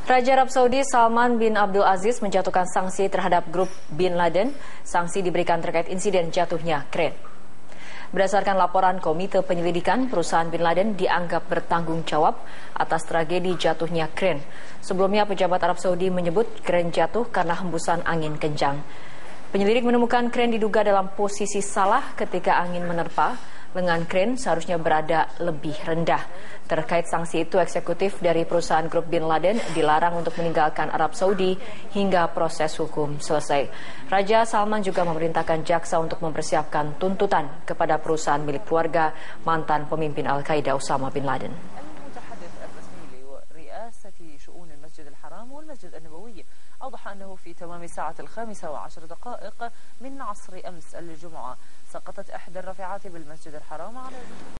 Raja Arab Saudi Salman bin Abdul Aziz menjatuhkan sanksi terhadap grup Bin Laden. Sanksi diberikan terkait insiden jatuhnya kren. Berdasarkan laporan Komite Penyelidikan, perusahaan Bin Laden dianggap bertanggung jawab atas tragedi jatuhnya kren. Sebelumnya, pejabat Arab Saudi menyebut kren jatuh karena hembusan angin kencang. Penyelidik menemukan kren diduga dalam posisi salah ketika angin menerpa. Lengan kren seharusnya berada lebih rendah. Terkait sanksi itu, eksekutif dari perusahaan grup Bin Laden dilarang untuk meninggalkan Arab Saudi hingga proses hukum selesai. Raja Salman juga memerintahkan jaksa untuk mempersiapkan tuntutan kepada perusahaan milik keluarga mantan pemimpin Al-Qaeda Osama bin Laden. أوضح أنه في تمام الساعة 5:10 من عصر أمس الجمعة سقطت إحدى الرافعات بالمسجد الحرام على